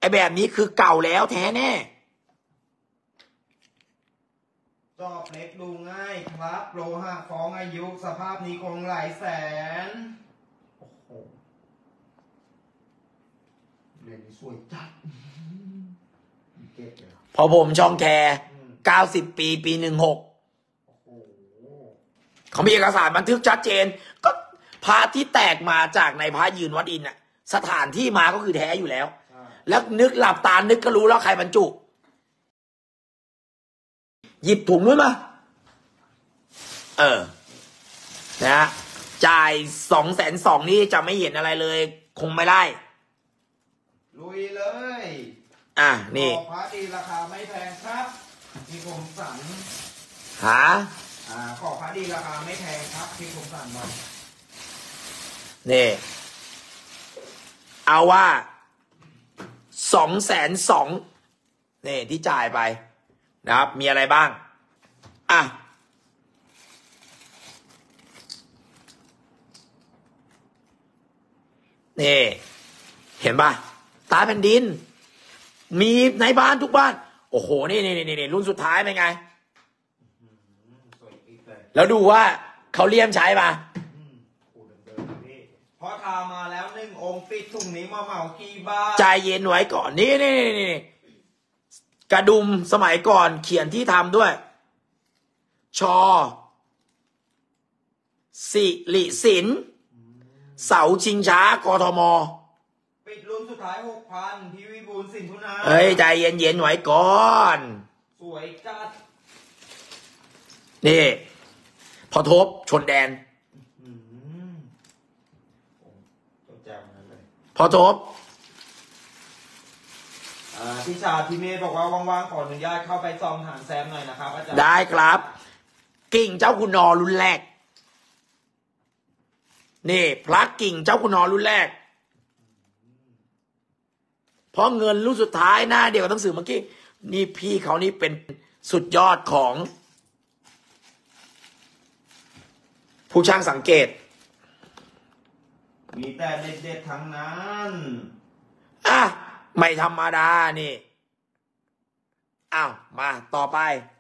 แบบนี้คือเก่าแล้วแท้แน่จอบเล็กดูง่ายครับโลหะฟ้องอายุสภาพนี้คงหลายแสนโอ้โหเรียนนี้สวยจัดเก็บเลยพอผมช่องแคร์90 ปีปี16เขามีเอกสารบันทึกชัดเจนก็พระที่แตกมาจากในพระยืนวัดอินน่ะสถานที่มาก็คือแท้อยู่แล้วแล้วนึกหลับตานึกก็รู้แล้วใครบรรจุหยิบถุงด้วยมานะจ่าย220,000นี่จะไม่เห็นอะไรเลยคงไม่ได้ลุยเลยนี่พระดีราคาไม่แพงครับพี่คมสันหาขอพระดีราคาไม่แพงครับพี่คมสันมานี่เอาว่า220,000นี่ที่จ่ายไปนะครับมีอะไรบ้างนี่เห็นป่ะตาแผ่นดินมีในบ้านทุกบ้านโอ้โหนี่รุ่นสุดท้ายเป็นไงแล้วดูว่าเขาเลี่ยมใช้ป่ะพอทามาแล้ว1 องค์ปิดถุงนี้มาเหมากี่บาทใจเย็นไว้ก่อนนี่กระดุมสมัยก่อนเขียนที่ทำด้วยชอสิริศิลป์เสาชิงช้ากทมปิดรุ่นสุดท้าย 6,000 พี่วิบูลย์สินธุนาเฮ้ยใจเย็นไว้ก่อนสวยจัดนี่พอทบชนแดนพอทบพี่ชาพี่เมย์บอกว่าว่างๆขออนุญาตเข้าไปส่องหางแซมหน่อยนะครับอาจารย์ได้ครับกิ่งเจ้าคุณนอรุ่นแรกนี่พระกิ่งเจ้าคุณนอรุ่นแรกเพราะเงินรุ่นสุดท้ายหน้าเดียวกับหนังสือเมื่อกี้นี่พี่เขานี่เป็นสุดยอดของผู้ช่างสังเกตมีแต่เด็ดๆทั้งนั้นไม่ธรรมดานี่มาต่อไป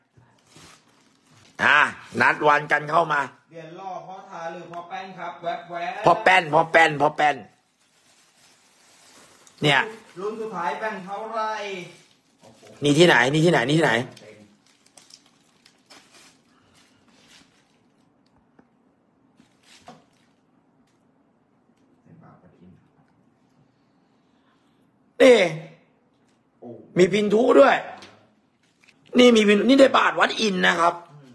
นัดวันกันเข้ามาเรียนล่อพ่อทาหรือพ่อแป้นครับแวบพ่อแป้นเนี่ยรุ่นสุดท้ายแบ่งเท่าไรนี่ที่ไหนนี่มีพินทุด้วยนี่มีพินนี่ได้บาทวัดอินนะครับ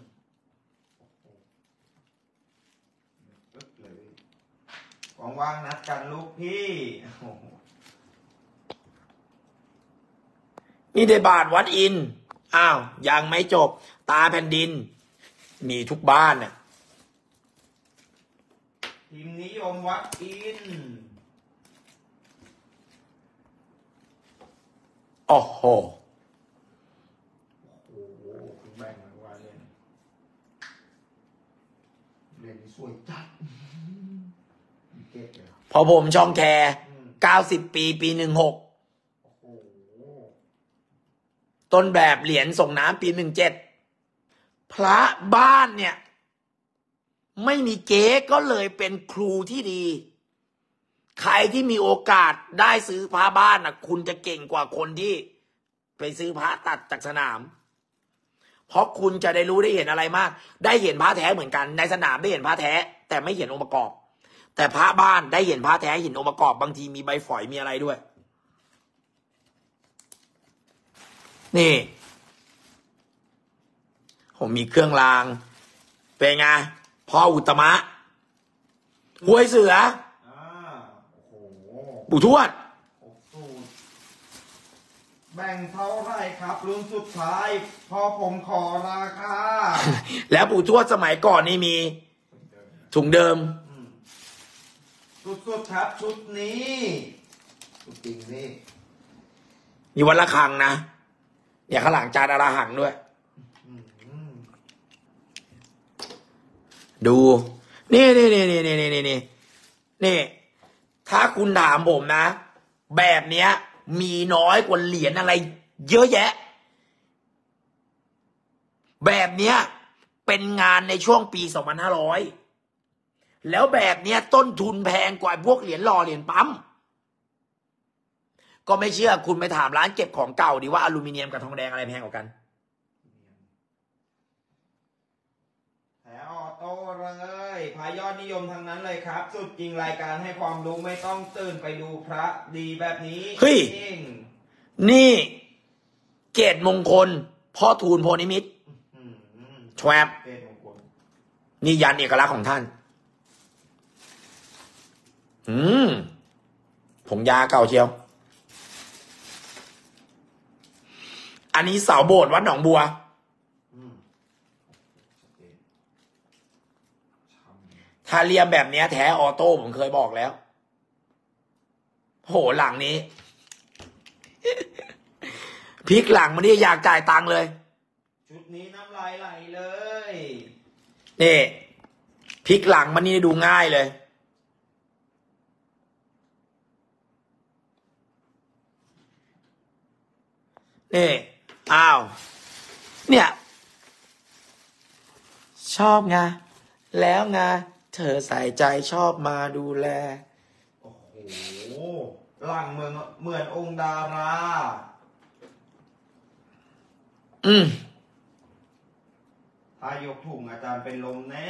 ว่างๆนัดกันลูกพี่นี่ได้บาทวัดอินยังไม่จบตาแผ่นดินมีทุกบ้านทีมนิยมวัดอินโอ้โหแบ่งมาว่าเล่นสวยจัดพอผมช่องแคร์90 ปีปี16ต้นแบบเหรียญส่งน้ำปี17พระบ้านเนี่ยไม่มีเก๊ก็เลยเป็นครูที่ดีใครที่มีโอกาสได้ซื้อพระบ้านคุณจะเก่งกว่าคนที่ไปซื้อพระตัดจากสนามเพราะคุณจะได้รู้ได้เห็นอะไรมากได้เห็นพระแท้เหมือนกันในสนามได้เห็นพระแท้แต่ไม่เห็นองค์ประกอบแต่พระบ้านได้เห็นพระแท้เห็นองค์ประกอบบางทีมีใบฝอยมีอะไรด้วยนี่ผมมีเครื่องรางเป็นไงพ่ออุตมะห้วยเสือปู่ทวดแบ่งเท่าไรครับรุ่นสุดท้ายพอผมขอราคาแล้วปู่ทวดสมัยก่อนนี่มีถุงเดิมสุดๆครับชุดนี้ชุดจริงนี่มีวันละครั้งนะเนี่ยข้างหลังจานอราหังด้วยดูนี่ถ้าคุณถามผมนะแบบเนี้ยมีน้อยกว่าเหรียญอะไร เยอะแยะ แบบเนี้ยเป็นงานในช่วงปี 2500 แล้วแบบเนี้ยต้นทุนแพงกว่าพวกเหรียญหล่อเหรียญปั๊มก็ไม่เชื่อคุณไปถามร้านเก็บของเก่าดีว่าอลูมิเนียมกับทองแดงอะไรแพงกว่ากันแถวออโต้เลยพายอดนิยมทั้งนั้นเลยครับ สุดจริงรายการให้ความรู้ไม่ต้องตื่นไปดูพระดีแบบนี้เฮ้ยจริงนี่เกตมงคลพ่อทูลโพนิมิตรอืมแชวบเกศมงคลนี่ยันเอกลักษณ์ของท่าน ผงยาเก่าเชียว อันนี้เสาโบสถ์วัดหนองบัวอืมถ้าเรียมแบบเนี้ยแท้ออโต้ผมเคยบอกแล้ว โหหลังนี้ พลิกหลังมันนี่อยากจ่ายตังค์เลยชุดนี้น้ำลายไหลเลยนี่พลิกหลังมันนี่ดูง่ายเลย นี่อ้าว เนี่ย ชอบไงแล้วไงเธอใส่ใจชอบมาดูแลโอ้โหหลังเหมือนองค์ดารา ถ้ายกถุงอาจารย์เป็นลมแน่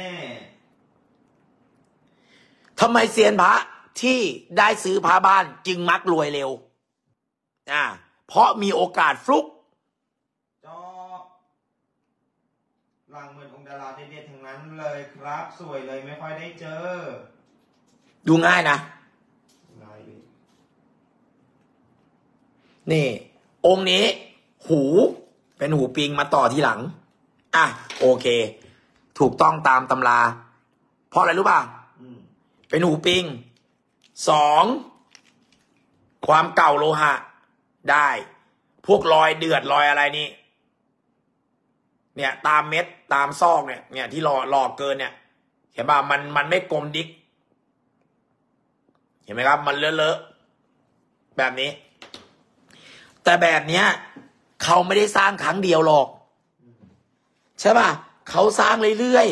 ทำไมเซียนพระที่ได้ซื้อพระบ้านจึงมักรวยเร็ว เพราะมีโอกาสฟลุกจอบหลังเหมือนองค์ดาราเด็ดๆทั้งนั้นเลยครับ สวยเลยไม่ค่อยได้เจอดูง่ายนะง่ายดินี่ องค์นี้ หูเป็นหูปิงมาต่อทีหลัง โอเค ถูกต้องตามตำรา เพราะอะไรรู้ป่ะ เป็นหูปิง 2 ความเก่าโลหะ ได้ พวกรอยเดือดรอยอะไรนี่ เนี่ย ตามเม็ดตามซอกเนี่ยที่หลอกเกินเนี่ย เห็นป่ะมันไม่กลมดิก เห็นไหมครับ มันเลอะๆแบบนี้ แต่แบบเนี้ยเขาไม่ได้สร้างครั้งเดียวหรอก ใช่ป่ะเขาสร้างเรื่อย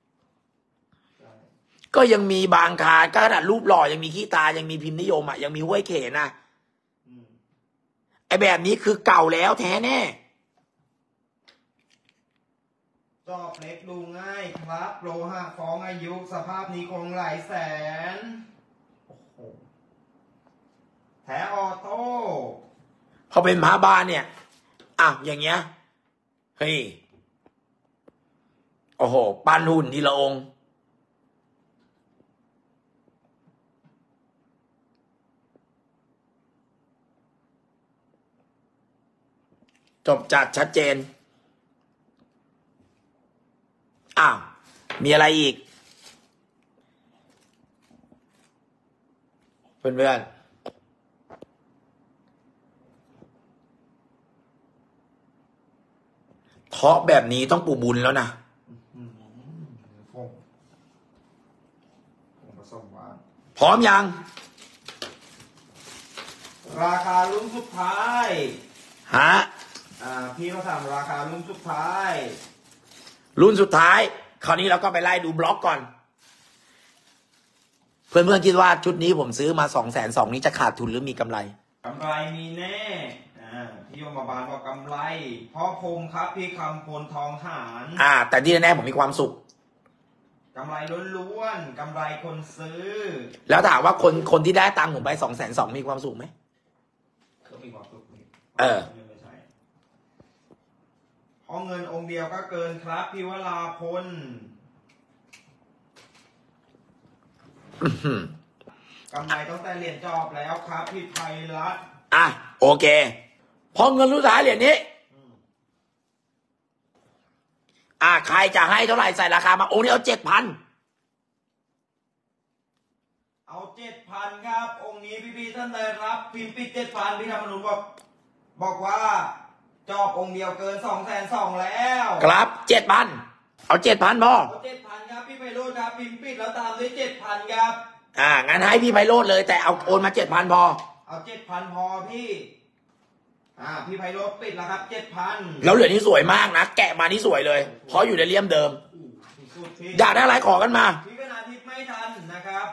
ๆก็ยังมีบางคาก็ขนาดรูปหล่อยังมีขี้ตายังมีพิมพ์นิยมยังมีห้วยเขนไอแบบนี้คือเก่าแล้วแท้แน่จอบเล็กดูง่ายครับโลหะฟ้องอายุสภาพนี้คงหลายแสน โอ้โหแถออโต้พอเป็นพระบ้านเนี่ยอย่างเงี้ยเฮ้ยโอ้โหปั้นหุ่นทีละองค์จบจัดชัดเจนมีอะไรอีกเพื่อนๆเทาะแบบนี้ต้องปูบุญแล้วนะผสมหวานพร้อมยังราคารุ่นสุดท้าย พี่เขาถามราคารุ่นสุดท้ายรุ่นสุดท้ายคราวนี้เราก็ไปไล่ดูบล็อกก่อน เพื่อนๆคิดว่าชุดนี้ผมซื้อมา220,000นี้จะขาดทุนหรือมีกำไรกำไรมีแน่พี่โยมบาลบอกกำไรพ่อพงครับพี่คำพลทองหารแต่ที่แน่ๆผมมีความสุขกำไรล้วนๆกำไรคนซื้อแล้วถามว่าคนที่ได้ตังค์ผมไป220,000มีความสุขไหมก็มีความสุขไม่ใช่เพราะเงินองค์เดียวก็เกินครับพี่วราพลกำไรตั้งแต่เหรียญจอบแล้วครับพี่ไพรัตน์โอเคพอเงินรุ่นสุดท้ายเหรียญนี้ใครจะให้เท่าไหร่ใส่ราคามาองค์นี้เอา7,000 เอา7,000ครับองค์นี้พี่ท่านใดครับพิมพ์ปิด7,000พี่ธรรมนุนบอกว่าจอบองค์เดียวเกิน220,000แล้วครับ7,000เอา7,000พอเอา7,000ครับพี่ไพโรจน์ครับพิมพ์ปิดแล้วตามด้วย7,000ครับงั้นให้พี่ไพโรจน์เลยแต่เอาโอนมา7,000พอเเอา7,000พอพี่พี่ไพโรจน์ปิดแล้วครับ7,000 แล้วเหลือนี่สวยมากนะแกะมานี่สวยเลยเพราะอยู่ในเลี่ยมเดิมอยากได้อะไรขอกันมาพี่ก็นาทิพย์ไม่ทันนะครับ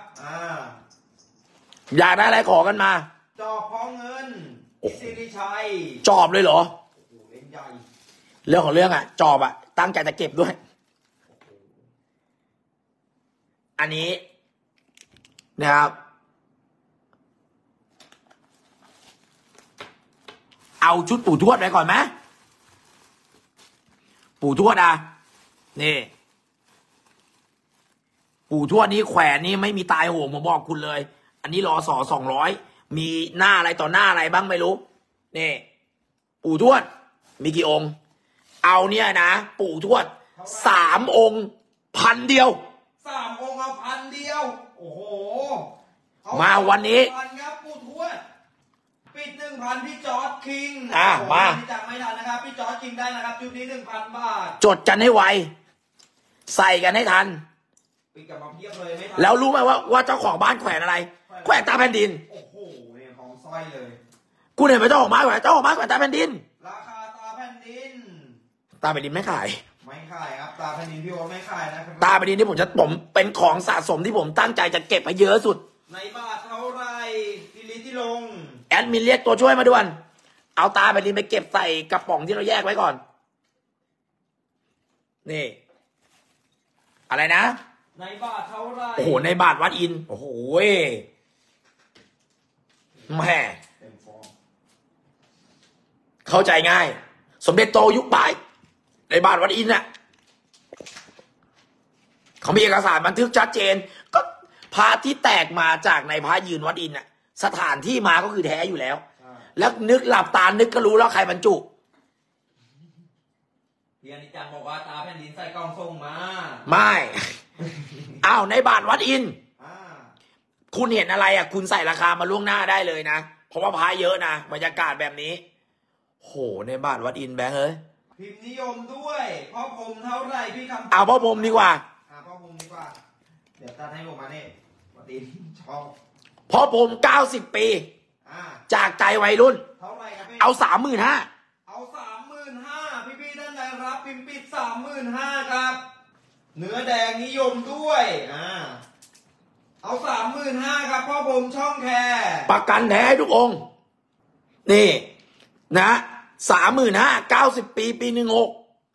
อยากได้อะไรขอกันมาจอบพอเงินสิริชัยจอบเลยเหรอเล่นใหญ่เรื่องของเรื่องอะจอบอะตั้งใจจะเก็บด้วยอันนี้นะครับเอาชุดปู่ทวดไปก่อนไหมปู่ทวดนี่ปู่ทวดนี้แขวนนี้ไม่มีตายโหงผมบอกคุณเลยอันนี้รอสอ200มีหน้าอะไรต่อหน้าอะไรบ้างไม่รู้นี่ปู่ทวดมีกี่องค์เอาเนี่ยนะปู่ทวด3 องค์1,000 เดียว 3 องค์เอา1,000 เดียวโอ้โหมาวันนี้ครับปู่ทวดปิด1,000พี่จอร์จคิงมาที่จะไม่ทันนะครับพี่จอร์จคิงได้นะครับชุดนี้1,000 บาทจดกันให้ไวใส่กันให้ทันปิดกับมาเพียบเลยไม่ทันแล้วรู้ไหมว่าเจ้าของบ้านแขวนอะไรแขวนตาแผ่นดินโอ้โหเนี่ยของสร้อยเลยกูเห็นไหมเจ้าของบ้านแขวนตาแผ่นดินราคาตาแผ่นดินไม่ขายครับตาแผ่นดินพี่โอ๊ตไม่ขายนะครับตาแผ่นดินที่ผมเป็นของสะสมที่ผมตั้งใจจะเก็บให้เยอะสุดในบาทเท่าไรที่ลงแอดมินเรียกตัวช่วยมาด่วนเอาตาแผ่นดินไปเก็บใส่กระป๋องที่เราแยกไว้ก่อนนี่อะไรนะในบาทเท่าไรโอ้โหในบาทวัดอินโอ้โหแม่เข้าใจง่ายสมเด็จโตยุคบ่ายในบาทวัดอินน่ะเขามีเอกสารบันทึกชัดเจนก็พระที่แตกมาจากในพระยืนวัดอินน่ะสถานที่มาก็คือแท้อยู่แล้วแล้วนึกหลับตานึกก็รู้แล้วใครบรรจุเฮียนิจังบอกว่าตาแผ่นดินใส่กล่องส่งมาไม่อ้าวในบาทวัดอินคุณเห็นอะไรอ่ะคุณใส่ราคามาล่วงหน้าได้เลยนะเพราะว่าพระเยอะนะบรรยากาศแบบนี้โหในบาทวัดอินแบงค์เอ้ยพิมพ์นิยมด้วยพ่อพรมเท่าไรพี่คำเอาพ่อพรมดีกว่าพ่อพรมดีกว่าเดี๋ยวตัดให้ลงมาเนี่ยวัดอินชอบพ่อพรม90 ปีจากใจวัยรุ่นเท่าไรครับพี่เอา35,000 เอา35,000พี่ท่านใดรับพิมพ์ปิด35,000ครับเนื้อแดงนิยมด้วยเอา35,000ครับพ่อผมช่องแคร์ประกันแท้ทุกองค์นี่นะ35,000 90 ปีปี16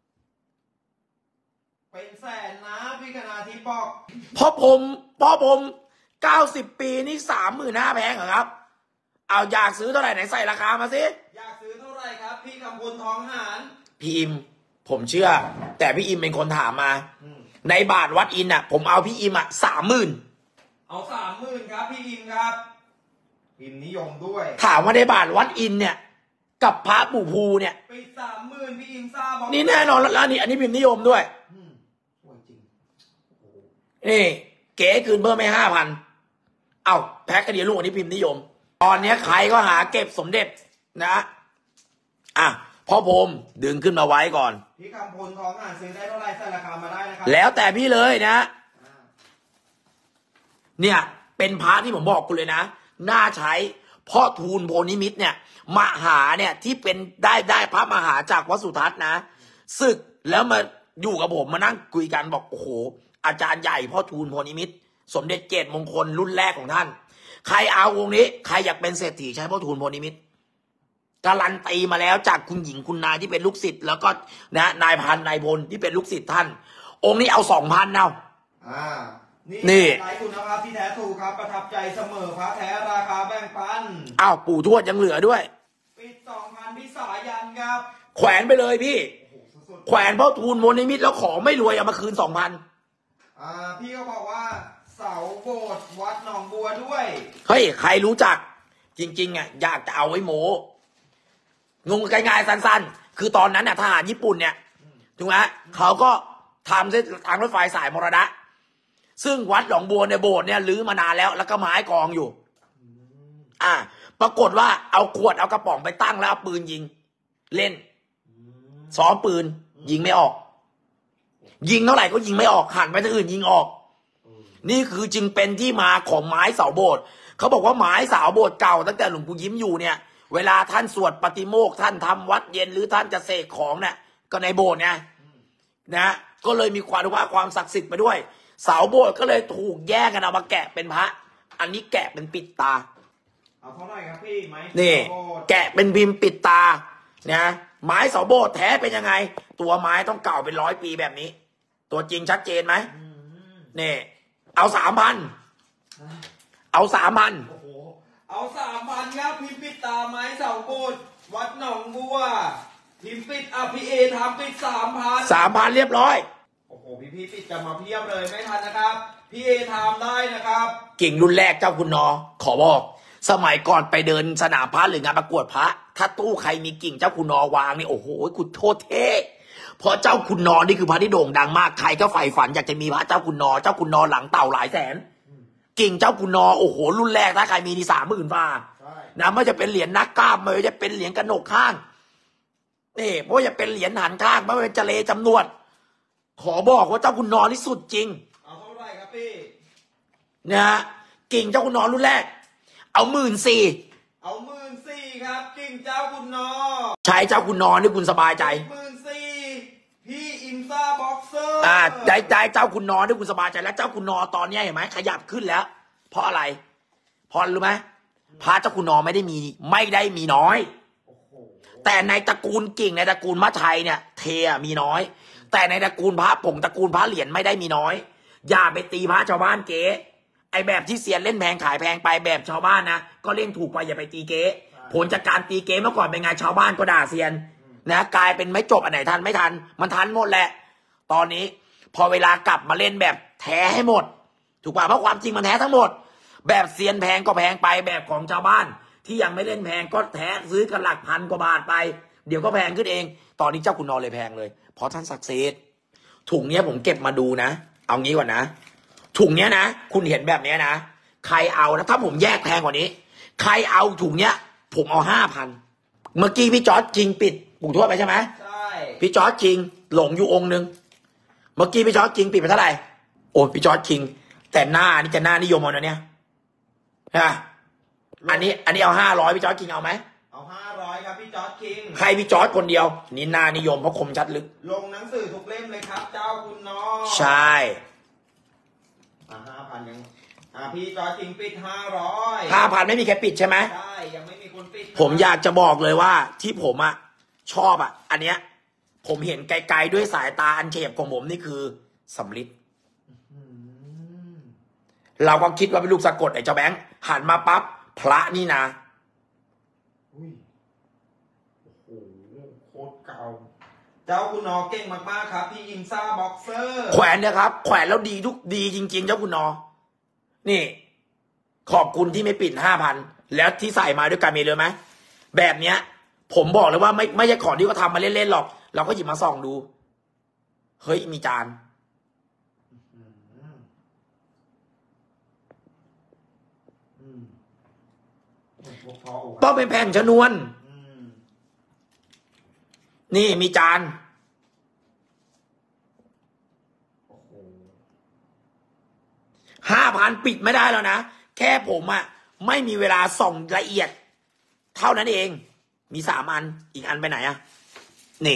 เป็นแสนนะพี่คณาทิพย์บอกพ่อผม90 ปีนี่35,000แพงเหรอครับเอาอยากซื้อเท่าไหร่ไหนใส่ราคามาสิอยากซื้อเท่าไหร่ครับพี่คำพลทองหานพี่อิมผมเชื่อแต่พี่อิมเป็นคนถามมาในบาทวัดอินผมเอาพี่อิม 30,000เอา30,000ครับพี่อิมครับพิมพ์นิยมด้วยถามว่าในบาทวัดอินเนี่ยกับพระปู่ภูเนี่ยปิด30,000พี่อิมทราบนี่แน่นอนแล้วอันนี้พิมพ์นิยมด้วยจริงนี่เก๋คืนเพิ่มไม่5,000เอาแพ็คกระเดียลูกอันนี้พิมพ์นิยมตอนนี้ใครก็หาเก็บสมเด็จนะพ่อพรมดึงขึ้นมาไว้ก่อนพี่คำพลทองซื้อได้เท่าไรใส่ราคามาได้นะครับแล้วแต่พี่เลยนะเนี่ยเป็นพระที่ผมบอกคุณเลยนะน่าใช้พ่อทูลโพนิมิตเนี่ยมหาเนี่ยที่เป็นได้พระมหาจากวัดสุทัศน์นะศึกแล้วมาอยู่กับผมมานั่งคุยกันบอกโอ้โหอาจารย์ใหญ่พ่อทูลโพนิมิตสมเด็จเกตมงคลรุ่นแรกของท่านใครเอาวงนี้ใครอยากเป็นเศรษฐีใช้พ่อทูลโพนิมิตการันตีมาแล้วจากคุณหญิงคุณนายที่เป็นลูกศิษย์แล้วก็นะนายพันนายพลที่เป็นลูกศิษย์ท่านองค์นี้เอา2,000เอานี่หลายคุณภาพที่แท้ถูกครับประทับใจเสมอพระแท้ราคาแบ่งปันอ้าวปู่ทวดยังเหลือด้วยปิด2,000พี่สายันครับแขวนไปเลยพี่แขวนพ่อทูลโพนิมิตแล้วของไม่รวยเอามาคืน 2,000พี่ก็บอกว่าเสาโบสถ์วัดหนองบัวด้วยเฮ้ยใครรู้จักจริงๆอยากจะเอาไว้โมงงง่ายๆสั้นๆคือตอนนั้นทหารญี่ปุ่นเนี่ยถูกไหมเขาก็ทำเส้นทางรถไฟสายมรณะซึ่งวัดหนองบัวในโบสถ์เนี่ยรื้อมานานแล้วก็ไม้กองอยู่ปรากฏว่าเอาขวดเอากระป๋องไปตั้งแล้วเอาปืนยิงเล่นซ้อมปืนยิงไม่ออกยิงเท่าไหร่ก็ยิงไม่ออกหันไปทางอื่นยิงออกนี่คือจึงเป็นที่มาของไม้เสาโบสถ์เขาบอกว่าไม้สาวโบสถ์เก่าตั้งแต่หลวงปู่ยิ้มอยู่เนี่ยเวลาท่านสวดปฏิโมกข์ท่านทำวัดเย็นหรือท่านจะเสกของเนี่ยก็ในโบสถ์ไงนะก็เลยมีความศักดิ์สิทธิ์ไปด้วยเสาโบสถ์ก็เลยถูกแย่งกันเอามาแกะเป็นพระอันนี้แกะเป็นปิดตาเอาเท่าไหร่ครับพี่ไม้นี่แกะเป็นพิมพ์ปิดตานะไม้เสาโบสถ์แท้เป็นยังไงตัวไม้ต้องเก่าเป็น100 ปีแบบนี้ตัวจริงชัดเจนไหมนี่เอา3,000เอา3,000 โอ้โหเอา3,000ครับพิมพ์ปิดตาไม้เสาโบสถ์วัดหนองบัวพิมพ์ปิดพี่เอทำปิด3,000 เรียบร้อยโอ้โหพี่ปิดจะมาเพียบเลยไม่ทันนะครับพี่เอทำได้นะครับกิ่งรุ่นแรกเจ้าคุณนอขอบอกสมัยก่อนไปเดินสนามพระหรืองานประกวดพระถ้าตู้ใครมีกิ่งเจ้าคุณนอวางนี่โอ้โหคุณโทษเท่เพราะเจ้าคุณนอนี่คือพระที่โด่งดังมากใครก็ใฝ่ฝันอยากจะมีพระเจ้าคุณนอหลังเต่าหลายแสนกิ่งเจ้าคุณนอโอ้โหรุ่นแรกถ้าใครมีนี่30,000 บาทนะไม่จะเป็นเหรียญนักกล้ามไม่จะเป็นเหรียญกระหนกข้างนี่เพราะจะเป็นเหรียญหันข้างไม่เป็นเจเลจำนวนขอบอกว่าเจ้าคุณนอนี่สุดจริงเอาเท่าไหร่ครับพี่นะกิ่งเจ้าคุณนอรุ่นแรกเอา14,000 เอา14,000ครับกิ่งเจ้าคุณนอใช้เจ้าคุณนอนี่คุณสบายใจ 14,000พี่อิมซ่าบ็อกเซอร์ใจเจ้าคุณนอนี่คุณสบายใจแล้วเจ้าคุณนอตอนนี้เห็นไหมขยับขึ้นแล้ว เพราะอะไรเพราะรู้ไหมพระเจ้าคุณนอไม่ได้มีน้อยแต่ในตระกูลกิ่งในตระกูลมัชชัยเนี่ยเทมีน้อยแต่ในตระกูลพระผงตระกูลพระเหรียญไม่ได้มีน้อยอย่าไปตีพระชาวบ้านเก๋ไอแบบที่เซียนเล่นแพงขายแพงไปแบบชาวบ้านนะก็เล่นถูกไปอย่าไปตีเก๋ผลจากการตีเก๋เมื่อก่อนเป็นไงชาวบ้านก็ด่าเซียนนะกลายเป็นไม่จบอันไหนทันไม่ทันมันทันหมดแหละตอนนี้พอเวลากลับมาเล่นแบบแท้ให้หมดถูกป่ะเพราะความจริงมันแท้ทั้งหมดแบบเซียนแพงก็แพงไปแบบของชาวบ้านที่ยังไม่เล่นแพงก็แท้ซื้อกันหลักพันกว่าบาทไปเดี๋ยวก็แพงขึ้นเองตอนนี้เจ้าคุณนอเลยแพงเลยเพราะท่านศักดิ์สิทธิ์ถุงเนี้ยผมเก็บมาดูนะเอางี้ก่อนนะถุงเนี้ยนะคุณเห็นแบบเนี้ยนะใครเอานะถ้าผมแยกแพงกว่านี้ใครเอาถุงเนี้ยผมเอา5,000เมื่อกี้พี่จอร์จจริงปิดปู่ทวดไปใช่ไหมใช่พี่จอร์จจริงหลงอยู่องค์นึงเมื่อกี้พี่จอร์จจริงปิดไปเท่าไหร่โอ้พี่จอร์จจริงแต่หน้านี่จะหน้านิยมเอานะเนี่ยฮะอันนี้เอา500พี่จอร์จจริงเอาไหมเอา500ครับพี่จอร์จคิงใครพี่จอร์จคนเดียวนี่หน้านิยมเพราะคมชัดลึกลงหนังสือทุกเล่มเลยครับเจ้าคุณนอใช่ 5,000ยังพี่จอร์จคิงปิด500 ไม่มีใครปิดใช่ไหมใช่ยังไม่มีคนปิดผมอยากจะบอกเลยว่าที่ผมชอบอันเนี้ยผมเห็นไกลๆด้วยสายตาอันเฉียบของผมนี่คือสำลิดเราก็คิดว่าเป็นลูกสะกดไอ้เจ้าแบงค์หันมาปั๊บพระนี่นะโอ้โหโคตรเก่าเจ้าคุณนอเก่งมากๆครับพี่อิมซ่าบ็อกเซอร์แขวนเนี่ยครับแขวนแล้วดีจริงๆเจ้าคุณนอนี่ขอบคุณที่ไม่ปิด5,000แล้วที่ใส่มาด้วยกันมีเลยไหมแบบเนี้ยผมบอกเลยว่าไม่ใช่ของที่เขาทำมาเล่นๆหรอกเราก็หยิบมาส่องดูเฮ้ยมีจานต้องเป็นแผ่นชนวนนี่มีจาน5,000ปิดไม่ได้แล้วนะแค่ผมไม่มีเวลาส่องละเอียดเท่านั้นเองมี3 อันอีกอันไปไหนนี่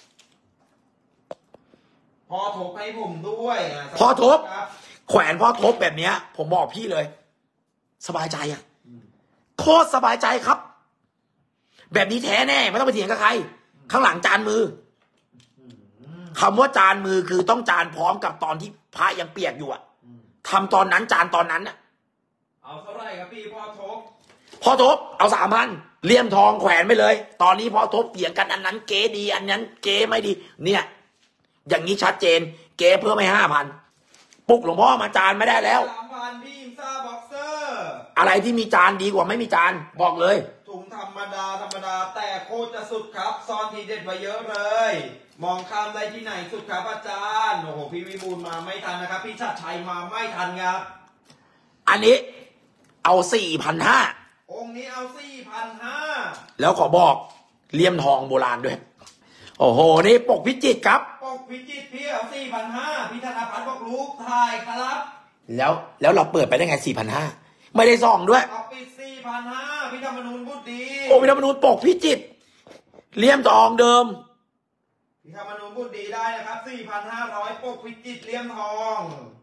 พ่อทบให้ผมด้วยพ่อทบแขวนพ่อทบแบบเนี้ยผมบอกพี่เลยสบายใจโคตรสบายใจครับแบบนี้แท้แน่ไม่ต้องไปเถียงกับใครข้างหลังจานมือคำว่าจานมือคือต้องจานพร้อมกับตอนที่พระยังเปียกอยู่ทำตอนนั้นจานตอนนั้นเอาเท่าไหร่ครับพี่พ่อทบเอา3,000เลี่ยมทองแขวนไปเลยตอนนี้พ่อทบเถียงกันอันนั้นเก๋ดีอันนั้นเก๋ไม่ดีเนี่ยอย่างนี้ชัดเจนเก๋เพิ่มให้5,000ปลุกหลวงพ่อมาจานไม่ได้แล้ว 3,000พี่อิมซ่าบ็อกเซอร์อะไรที่มีจานดีกว่าไม่มีจานบอกเลยถุงธรรมดาแต่โคตรจะสุดครับซ่อนทีเด็ดไว้เยอะเลย มองข้ามได้ที่ไหนสุดครับอาจารย์โอ้โหพี่วิบูลมาไม่ทันนะครับพี่ชัดชัยมาไม่ทันครับอันนี้เอา4,500 องค์นี้เอา4,500 แล้วขอบอกเลี่ยมทองโบราณด้วยโอ้โหนี่ปกพิจิตรครับปกพิจิตรพี่เอา4,500พี่ธนพัฒน์บอกลูกถ่ายครับแล้วเราเปิดไปได้ไง4,500 ไม่ได้ส่องด้วยเอาปิด 4,500 พี่ธรรมนูญบุตรดีโอ้พี่ธรรมนูญปกพิจิตรเลี่ยมทองเดิมพี่ธรรมนูญบุตรดีได้นะครับ 4,500 ปกพิจิตรเลี่ยมทอง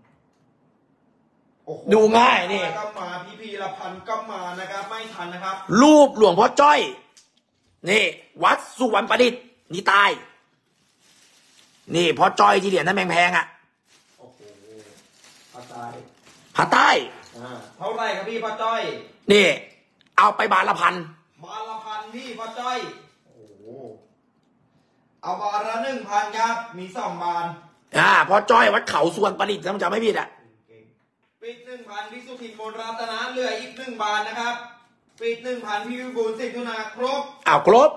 โอ้โหดูง่ายนี่ก็มาพี่พีรพันธ์ก็มานะครับไม่ทันนะครับรูปหลวงพ่อจ้อย นี่ วัดสุวรรณประดิษฐ์นี่ใต้นี่พ่อจ้อยที่เหรียญนั้นแพงๆอ่ะโอ้โหพระใต้ผาใต้เท่าไหร่ครับพี่พ่อจ้อยนี่ เอาไปบาทละพันบาทละพันพี่พ่อจ้อยโอ้โหเอาบาทละ 1,000 ครับมี2 บาทพ่อจ้อยวัดเขาสุวรรณประดิษฐ์ถ้ามันจำไม่ผิดอ่ะปิด 1,000 พี่สุทินมนรัตนะเหลืออีก1 บาทนะครับปิด 1,000 พี่วิบูลย์สิทธุนาครบครบ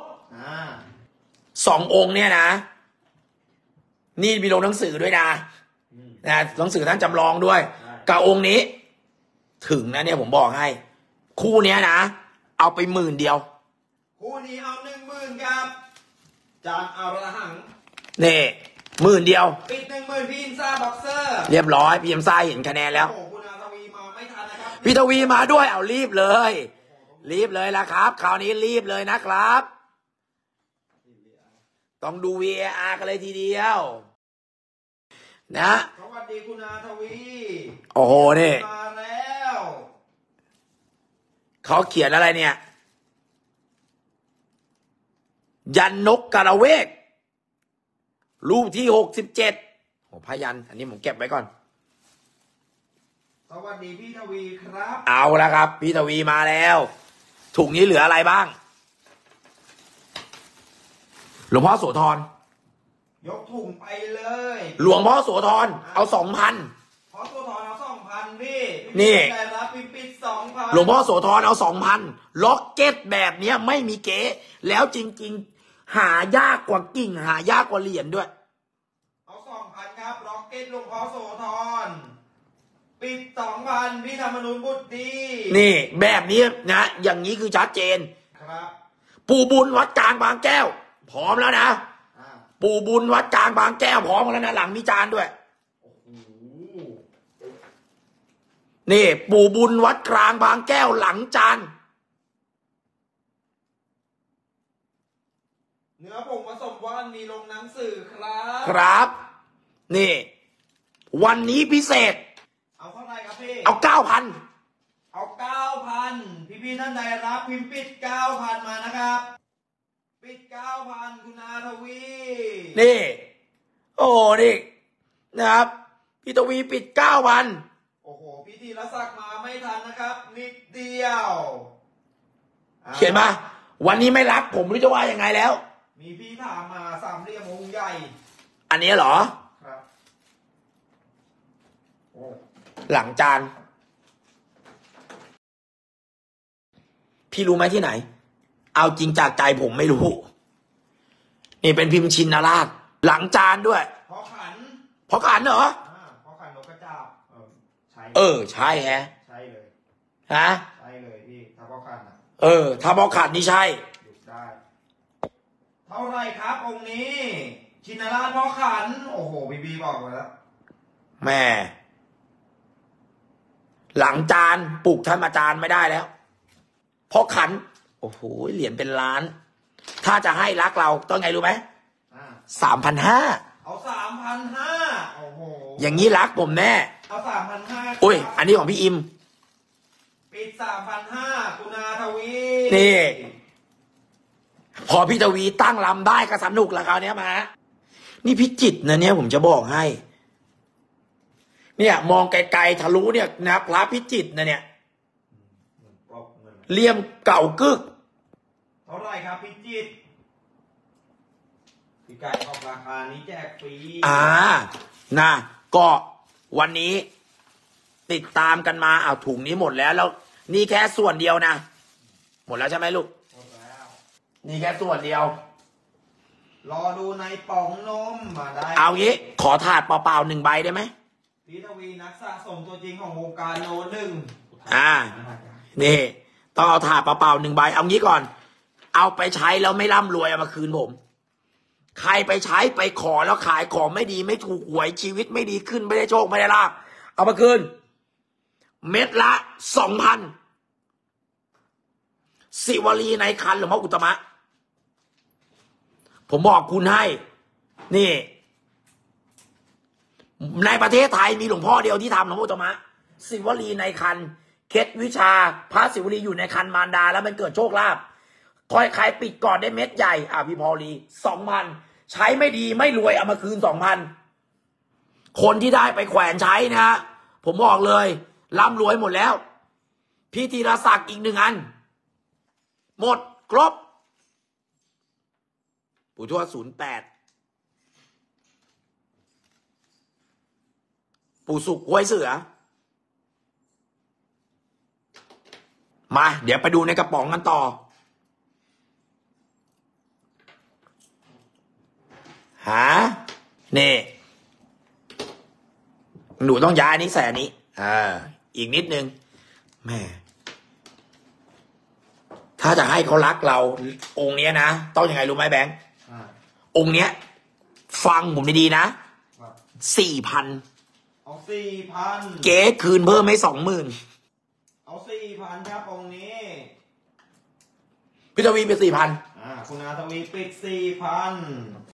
2 องค์เนี่ยนะ นี่มีลงหนังสือด้วยนะหนังสือท่านจำลองด้วยกับองค์นี้ ถึงนะเนี่ยผมบอกให้ คู่เนี้ยนะ เอาไป10,000 เดียวคู่นี้เอา 10,000 ครับจานอรหังนี่10,000 เดียวปิด 10,000 พี่อินซ่าบ็อกเซอร์เรียบร้อยพี่เอ็มซ่าเห็นคะแนนแล้วโอ้โหคุณอาทวีมาไม่ทันนะครับพี่ทวีมาด้วยเอารีบเลย รีบเลยละครับคราวนี้รีบเลยนะครับ ต้องดู VAR กันเลยทีเดียวนะสวัสดีคุณอาทวีโอ้โหนี่มาแล้วเขาเขียนอะไรเนี่ย ยันนกกระเวก รูปที่67โอ้พยันอันนี้ผมเก็บไว้ก่อนสวัสดีพี่ทวีครับเอาละครับพี่ทวีมาแล้วถุงนี้เหลืออะไรบ้างหลวงพ่อโสธรยกถุงไปเลยหลวงพ่อโสธรเอา 2,000 ขอตัวถอนเอา 2,000 พี่นี่แต่รับปิด 2,000 หลวงพ่อโสธรเอา 2,000 ล็อกเก็ตแบบเนี้ยไม่มีเก๋แล้วจริงๆหายากกว่ากิ่งหายากกว่าเหรียญด้วยเอา 2,000 ครับล็อกเก็ตหลวงพ่อโสธรปิด 2,000 พี่ธรรมนูญบุตรดีนี่แบบนี้นะอย่างนี้คือชัดเจนครับปู่บุญวัดกลางบางแก้วพร้อมแล้วนะอ่าปู่บุญวัดกลางบางแก้วพร้อมแล้วนะหลังมีจานด้วยโอ้โหนี่ปู่บุญวัดกลางบางแก้วหลังจานเนื้อผงผสมว่านมีลงหนังสือครับครับ นี่ วันนี้พิเศษเอาเท่าไหร่ครับพี่เอา 9,000 เอา 9,000 พี่ท่านใดรับพิมพ์ปิด 9,000 มานะครับปิด 9,000 คุณอาทวีนี่ โอ้นี่นะครับพี่ทวีปิด 9,000 โอ้โหพี่ธีรศักดิ์มาไม่ทันนะครับนิดเดียวเขียนมาวันนี้ไม่รับผมไม่รู้จะว่ายังไงแล้วมีพี่ถามมาสามเหลี่ยมวงใหญ่อันนี้เหรอครับโอ้หลังจานพี่รู้ไหมที่ไหน เอาจริงจากใจผมไม่รู้ นี่เป็นพิมพ์ชินราชหลังจานด้วยพอขันเพราะขันเหรอพอขันนกกระจาบใช่ใช่แฮะใช่เลยฮะใช่เลยพี่ถ้าพอขันนะถ้าเพราะขันนี่ใช่หยุดได้ เท่าไรครับองค์นี้ ชินราชพ่อขัน โอ้โหบีบอกมาแล้วแม่หลังจานปลุกท่านอาจารย์ไม่ได้แล้วเพราะขันโอ้โหเหรียญเป็นล้าน ถ้าจะให้รักเราต้องไงรู้ไหม 3,500 เอา 3,500 โอ้โหอย่างนี้รักผมแน่เอา 3,500 อุ้ยอันนี้ของพี่อิมปิด 3,500 คุณอาทวีนี่ พอพี่ทวีตั้งลำได้ก็สนุกแล้วคราวนี้มานี่พิจิตรนะเนี่ยผมจะบอกให้ เนี่ยมองไกลๆทะลุเนี่ยนะพระพิจิตรนะเนี่ยเลี่ยมเก่ากึกเท่าไหร่ครับพี่จิตรพี่ไก่ออกราคานี้แจกฟรีนะก็วันนี้ติดตามกันมาเอาถุงนี้หมดแล้วแล้วนี่แค่ส่วนเดียวนะหมดแล้วใช่ไหมลูกหมดแล้วนี่แค่ส่วนเดียวรอดูในป๋องนมมาได้เอางี้ขอถาดเปล่าๆ1 ใบได้ไหมพี่ทวีนักสะสมตัวจริงของวงการโนหนึ่งนี่ต้องเอาถาดเปล่าๆ1 ใบเอางี้ก่อนเอาไปใช้แล้วไม่ร่ำรวยเอามาคืนผมใครไปใช้ไปขอแล้วขายของไม่ดีไม่ถูกหวยชีวิตไม่ดีขึ้นไม่ได้โชคไม่ได้ลาภเอามาคืนเม็ดละ 2,000 สิวลีในคันหลวงพ่ออุตตมะผมบอกคุณให้นี่ในประเทศไทยมีหลวงพ่อเดียวที่ทำหลวงพ่ออุตตมะสิวลีในคันเคล็ดวิชาพระสิวลีอยู่ในคันมารดาแล้วมันเกิดโชคลาภคอยใครปิดก่อนได้เม็ดใหญ่พี่พอลี 2,000 ใช้ไม่ดีไม่รวยเอามาคืน 2,000 คนที่ได้ไปแขวนใช้นะผมบอกเลยร่ำรวยหมดแล้วพี่ธีรศักดิ์อีก1 อันหมดครบปู่ทวด08ปู่สุกห้วยเสือมาเดี๋ยวไปดูในกระป๋องกันต่อนี่หนูต้องย้ายนี้ใส่อันนี้อีกนิดนึงแม่ถ้าจะให้เขารักเราองค์เนี้ยนะต้องยังไงรู้ไหมแบงค์องค์เนี้ยฟังผมดีๆนะ4,000 เอา4,000 เก๋คืนเพิ่มให้20,000 เอา4,000ครับองค์นี้พี่ทวีเป็น4,000 คุณอาทวีปิด4,000